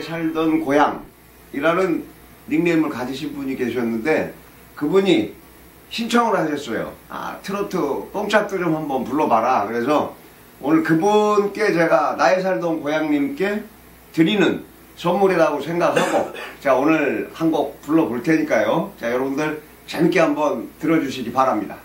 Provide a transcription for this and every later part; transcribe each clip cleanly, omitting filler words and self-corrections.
살던 고향이라는 닉네임을 가지신 분이 계셨는데 그분이 신청을 하셨어요. 트로트 뽕짝도 좀 한번 불러봐라. 그래서 오늘 그분께 제가 나의 살던 고향님께 드리는 선물이라고 생각하고 자 오늘 한 곡 불러볼 테니까요. 자 여러분들 재밌게 한번 들어주시기 바랍니다.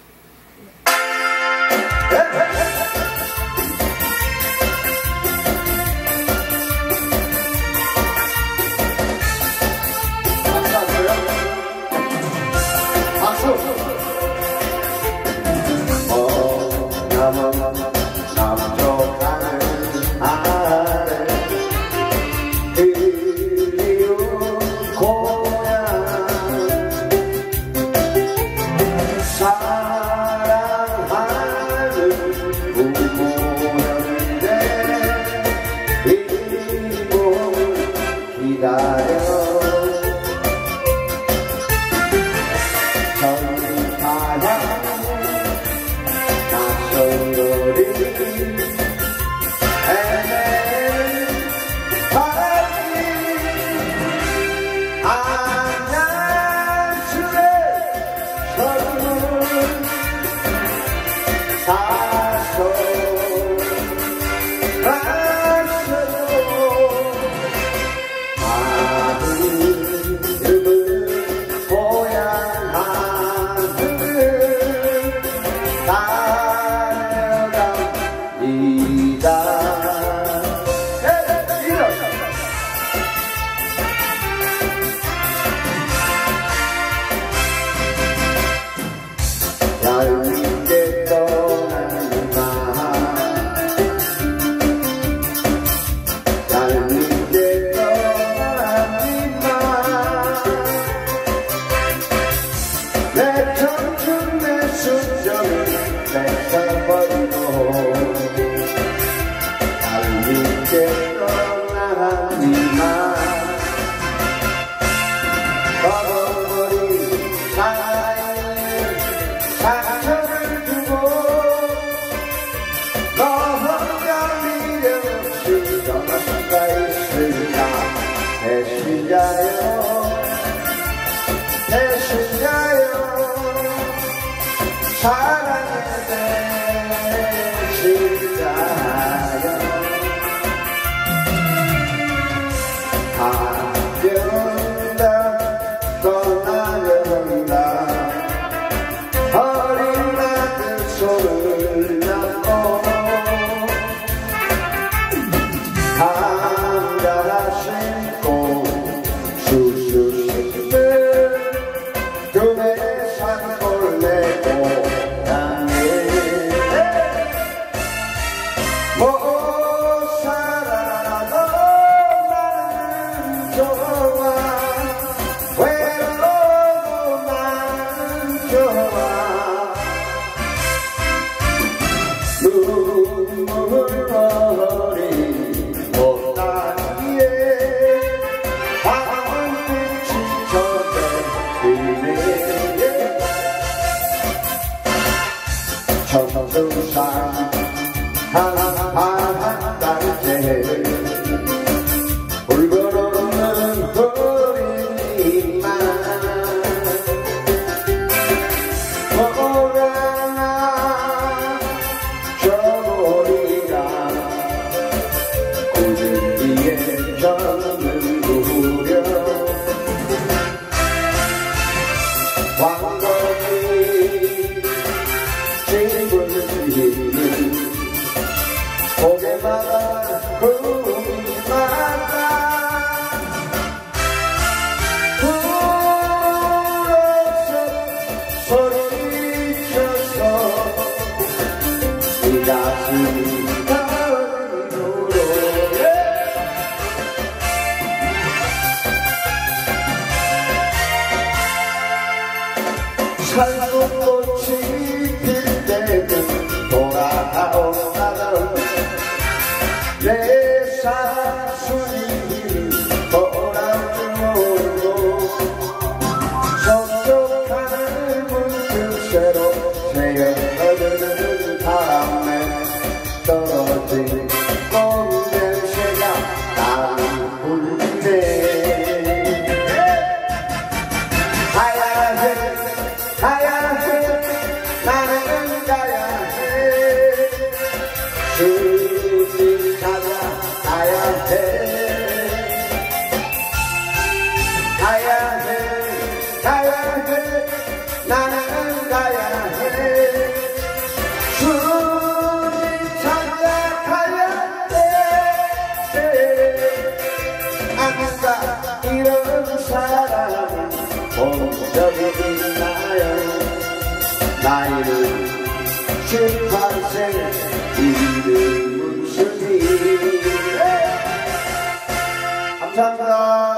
얄밉게 떠나는 마 얄밉게 떠나는 마 내 청춘 내 순정을 뺏어버리고 얄밉게 떠나는 마 상처를 두고 너 혼자 미련 없이 떠날 수가 있을까 배신자여 배신자여 사랑의 배신자여 가련다 떠나련다 어린 아들 손을 잡고 감자라 신고 슈슈 씻는 그의 산골 내 고향에 못 살아도 나는 좋아 외로워도 나는 좋아 눈물 어린 못다리에 황빛이 저대비네 천수산 한한 달째 울거없는 어린이만 뭐라나 저고리가 굳은 뒤에 저는 누려 왕건이 친구는 있는 고개마다 꿈마다 불어서 소리쳐서 이 가슴이 가는 노래 살구꽃이 필 때는 돌아온다던 내 사랑순이 돌아오고 서쪽 하늘 문틈새로 새어드는 바람에 떨어진 꽃 냄새가 나는 나는 가야 해 주님 찾아가야 해 가야 해 가야 해 나는 가야 해 주님 찾아가야 해 아까 이런 사람 본 적이 있나요 나이는 18세 이름은 주님 감사합니다.